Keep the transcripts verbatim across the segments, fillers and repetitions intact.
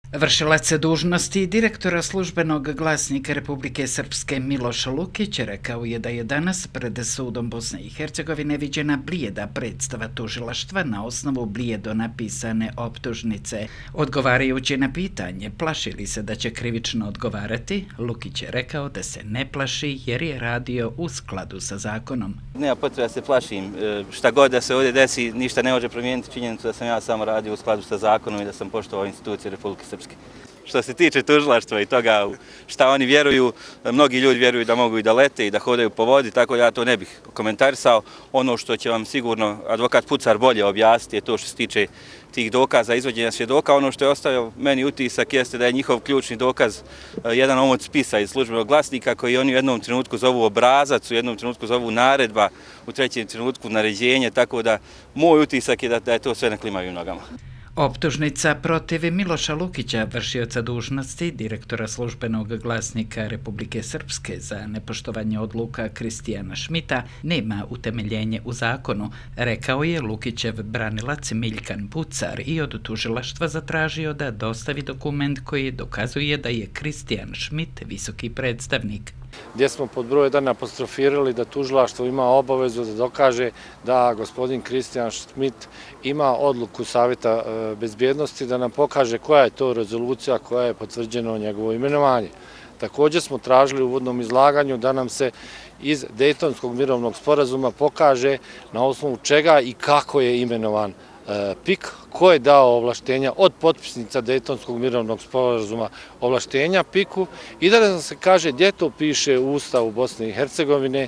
Vršilac dužnosti direktora službenog glasnika Republike Srpske Miloš Lukić rekao je da je danas pred sudom Bosne i Hercegovine viđena blijeda predstava tužilaštva na osnovu blijedo napisane optužnice. Odgovarajući na pitanje plaši li se da će krivično odgovarati, Lukić je rekao da se ne plaši jer je radio u skladu sa zakonom. Nema potrebe da se plašim. Šta god da se ovdje desi, ništa ne može promijeniti činjenicu da sam ja samo radio u skladu sa zakonom i da sam poštovao institucije Republike Srpske. Što se tiče tužilaštva i toga šta oni vjeruju, mnogi ljudi vjeruju da mogu i da lete i da hodaju po vodi, tako da ja to ne bih komentarisao. Ono što će vam sigurno advokat Pucar bolje objasniti je to što se tiče tih dokaza, izvođenja svjedoka. Ono što je ostavio meni utisak jeste da je njihov ključni dokaz jedan omot spisa iz službenog glasnika koji oni u jednom trenutku zovu obrazac, u jednom trenutku zovu naredba, u trećem trenutku naređenje, tako da moj utisak je da, da je to sve na klimavim nogama. Optužnica protiv Miloša Lukića, vršioca dužnosti direktora službenog glasnika Republike Srpske za nepoštovanje odluka Kristijana Šmita, nema utemeljenje u zakonu, rekao je Lukićev branilac Miljkan Pucar i od tužilaštva zatražio da dostavi dokument koji dokazuje da je Kristijan Šmit visoki predstavnik. Gdje smo pod broj jedan apostrofirali da tužilaštvo ima obavezu da dokaže da gospodin Kristijan Šmit ima odluku Savjeta bezbjednosti da nam pokaže koja je to rezolucija koja je potvrđena njegovo imenovanje. Također smo tražili u uvodnom izlaganju da nam se iz Dejtonskog mirovnog sporazuma pokaže na osnovu čega i kako je imenovan P I K, ko je dao ovlaštenja od potpisnica Dejtonskog mirovnog sporazuma ovlaštenja P I K-u i da nam se kaže gdje to piše u Ustavu Bosne i Hercegovine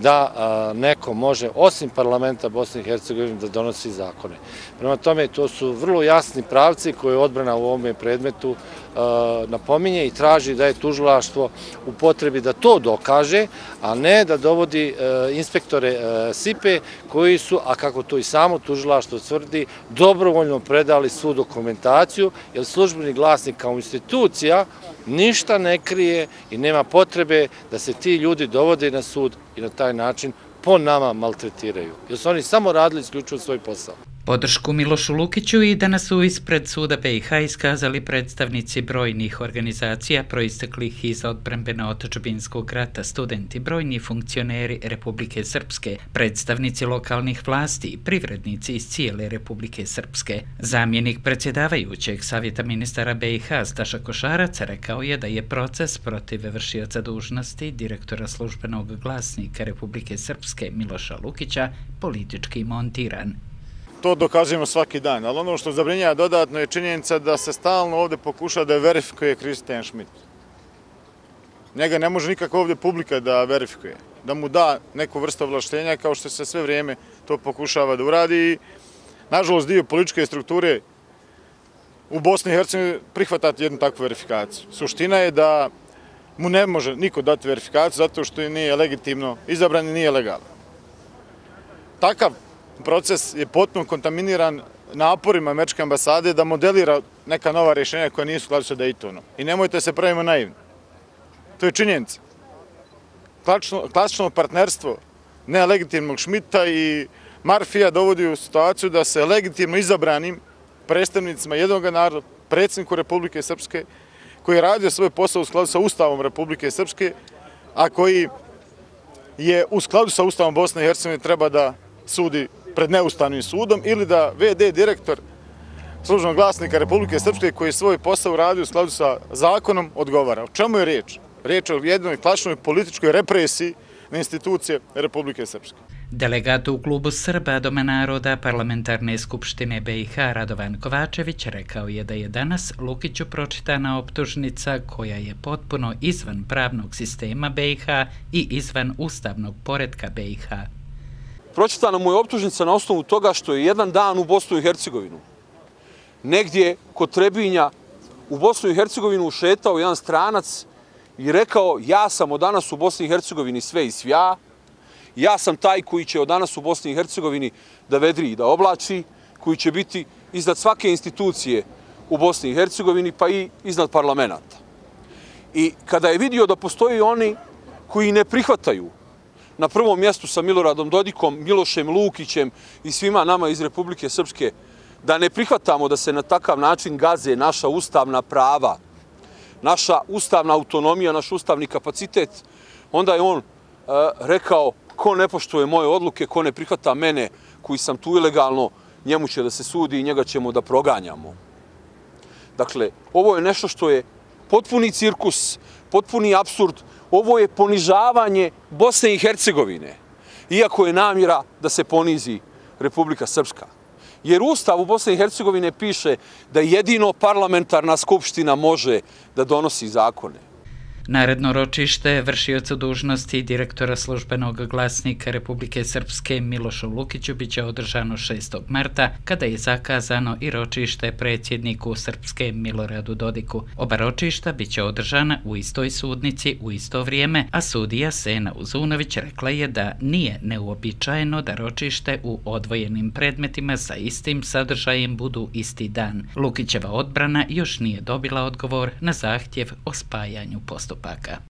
da neko može osim parlamenta Bosne i Hercegovine da donosi zakone. Prema tome, to su vrlo jasni pravci koje odbrana u ovome predmetu napominje i traži da je tužilaštvo u potrebi da to dokaže, a ne da dovodi inspektore S I P-e koji su, a kako to i samo tužilaštvo tvrdi, dobrovoljno predali svu dokumentaciju, jer službeni glasnik kao institucija ništa ne krije i nema potrebe da se ti ljudi dovode na sud i na taj način po nama maltretiraju, jer su oni samo radili isključivo svoj posao. Podršku Milošu Lukiću i danas su ispred suda B i H iskazali predstavnici brojnih organizacija proisteklih iz odbrambeno-otadžbinskog rata, studenti, brojni funkcioneri Republike Srpske, predstavnici lokalnih vlasti i privrednici iz cijele Republike Srpske. Zamjenik predsjedavajućeg Savjeta ministara B i H Staša Košarac rekao je da je proces protiv vršioca dužnosti direktora službenog glasnika Republike Srpske Miloša Lukića politički montiran. To dokazujemo svaki dan, ali ono što zabrinjava dodatno je činjenica da se stalno ovdje pokuša da verifikuje Kristijan Šmit. Njega ne može nikako ovdje publika da verifikuje, da mu da neku vrstu ovlaštenja kao što se sve vrijeme to pokušava da uradi i nažalost dio političke strukture u Bosni i Hercegovini prihvatati jednu takvu verifikaciju. Suština je da mu ne može niko dati verifikaciju zato što nije legitimno izabran i nije legalan. Takav proces je potpuno kontaminiran naporima američke ambasade da modelira neka nova rješenja koja nisu u skladu sa Dejtonom. I nemojte se pravimo naivni. To je činjenica. Klasično partnerstvo nelegitimnog Šmita i Marfija dovodi u situaciju da se legitimno izabranim predstavnicima jednog naroda, predsjedniku Republike Srpske, koji je radio svoj posao u skladu sa Ustavom Republike Srpske, a koji je u skladu sa Ustavom Bosne i Hercegovine treba da sudi pred neustavnim sudom ili da ve de direktor službenog glasnika Republike Srpske koji svoj posao radi u skladu sa zakonom odgovara. O čemu je riječ? Riječ je o jednoj klasičnoj političkoj represiji na institucije Republike Srpske. Delegat u klubu Srba Doma naroda Parlamentarne skupštine B i H Radovan Kovačević rekao je da je danas Lukiću pročitana optužnica koja je potpuno izvan pravnog sistema B i H i izvan ustavnog poretka B i H. Pročitana mu je optužnica na osnovu toga što je jedan dan u Bosnu i Hercegovinu, negdje kod Trebinja, u Bosnu i Hercegovinu ušetao jedan stranac i rekao ja sam od danas u Bosni i Hercegovini sve i svja, ja sam taj koji će od danas u Bosni i Hercegovini da vedri i da oblači, koji će biti iznad svake institucije u Bosni i Hercegovini pa i iznad parlamenta. I kada je vidio da postoji oni koji ne prihvataju na prvom mjestu sa Miloradom Dodikom, Milošem Lukićem i svima nama iz Republike Srpske da ne prihvatamo da se na takav način gaze naša ustavna prava, naša ustavna autonomija, naš ustavni kapacitet, onda je on uh, rekao ko ne poštuje moje odluke, ko ne prihvata mene koji sam tu ilegalno, njemu će da se sudi i njega ćemo da proganjamo. Dakle, ovo je nešto što je potpuni cirkus, potpuni apsurd, ovo je ponižavanje Bosne i Hercegovine, iako je namjera da se ponizi Republika Srpska. Jer Ustav u Bosne i Hercegovine piše da jedino parlamentarna skupština može da donosi zakone. Naredno ročište vršiocu dužnosti direktora službenog glasnika Republike Srpske Milošu Lukiću biće održano šestog marta, kada je zakazano i ročište predsjedniku Srpske Miloradu Dodiku. Oba ročišta biće održana u istoj sudnici u isto vrijeme, a sudija Sena Uzunović rekla je da nije neuobičajeno da ročište u odvojenim predmetima sa istim sadržajem budu isti dan. Lukićeva odbrana još nije dobila odgovor na zahtjev o spajanju postupaka.